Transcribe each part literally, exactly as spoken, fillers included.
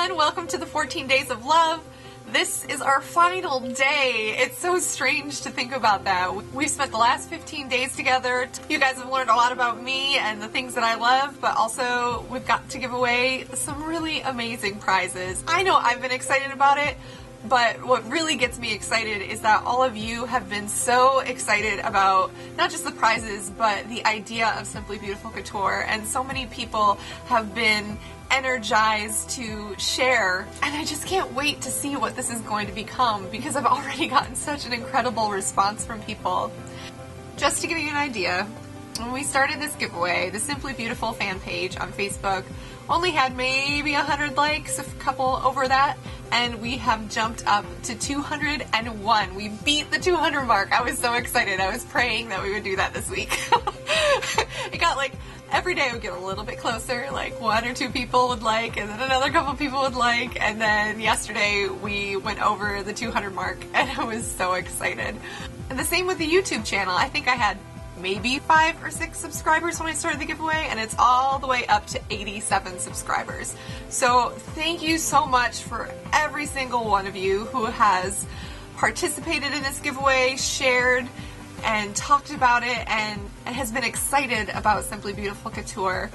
everyone, welcome to the fourteen days of love. This is our final day. It's so strange to think about that. We've spent the last fifteen days together. You guys have learned a lot about me and the things that I love, but also we've got to give away some really amazing prizes. I know I've been excited about it, but what really gets me excited is that all of you have been so excited about not just the prizes, but the idea of Simply Beautiful Couture, and so many people have been energized to share, and I just can't wait to see what this is going to become because I've already gotten such an incredible response from people. Just to give you an idea, when we started this giveaway, the Simply Beautiful fan page on Facebook only had maybe a hundred likes, a couple over that, and we have jumped up to two hundred one. We beat the two hundred mark. I was so excited. I was praying that we would do that this week. It got like, every day would get a little bit closer, like one or two people would like, and then another couple people would like, and then yesterday we went over the two hundred mark, and I was so excited. And the same with the YouTube channel. I think I had maybe five or six subscribers when I started the giveaway, and it's all the way up to eighty-seven subscribers. So thank you so much for every single one of you who has participated in this giveaway, shared, and talked about it, and, and has been excited about Simply Beautiful Couture.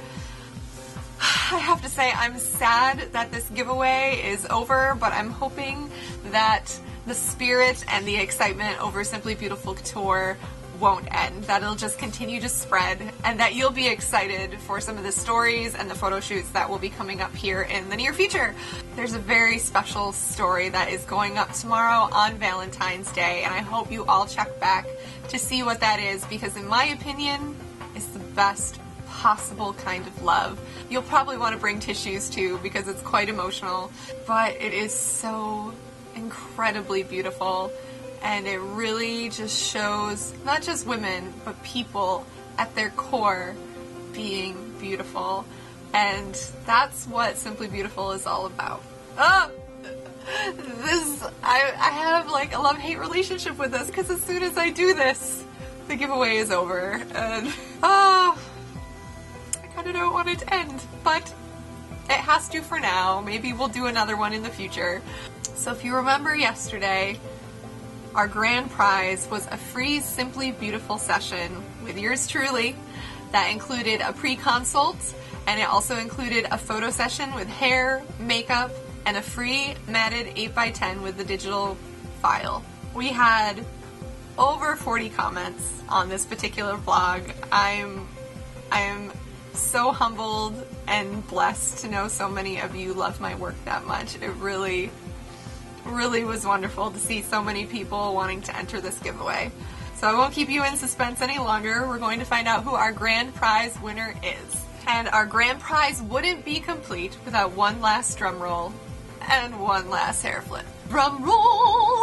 I have to say, I'm sad that this giveaway is over, but I'm hoping that the spirit and the excitement over Simply Beautiful Couture won't end, that it'll just continue to spread, and that you'll be excited for some of the stories and the photo shoots that will be coming up here in the near future. There's a very special story that is going up tomorrow on Valentine's Day, and I hope you all check back to see what that is, because in my opinion, it's the best possible kind of love. You'll probably want to bring tissues too, because it's quite emotional, but it is so incredibly beautiful. And it really just shows not just women, but people at their core being beautiful. And that's what Simply Beautiful is all about. Oh! This, I, I have like a love-hate relationship with this, because as soon as I do this, the giveaway is over. And, oh, I kind of don't want it to end, but it has to for now. Maybe we'll do another one in the future. So if you remember yesterday, our grand prize was a free Simply Beautiful session with yours truly that included a pre-consult, and it also included a photo session with hair, makeup, and a free matted eight by ten with the digital file. We had over forty comments on this particular vlog. I'm, I'm so humbled and blessed to know so many of you love my work that much. It really really was wonderful to see so many people wanting to enter this giveaway. So I won't keep you in suspense any longer. We're going to find out who our grand prize winner is. And our grand prize wouldn't be complete without one last drum roll and one last hair flip. Drum roll!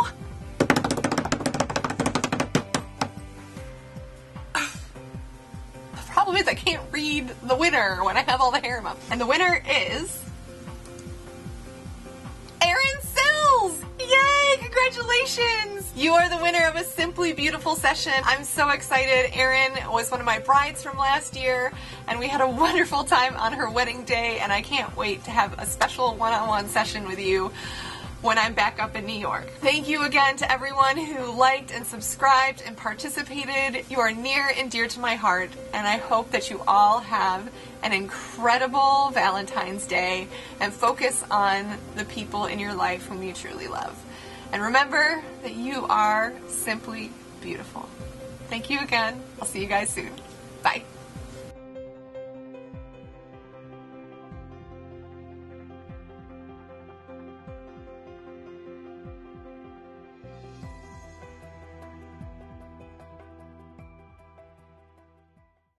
The problem is I can't read the winner when I have all the hair up. And the winner is Yay! Congratulations! You are the winner of a Simply Beautiful session. I'm so excited. Erin was one of my brides from last year, and we had a wonderful time on her wedding day, and I can't wait to have a special one-on-one session with you when I'm back up in New York. Thank you again to everyone who liked and subscribed and participated. You are near and dear to my heart, and I hope that you all have an incredible Valentine's Day and focus on the people in your life whom you truly love. And remember that you are simply beautiful. Thank you again. I'll see you guys soon. Bye.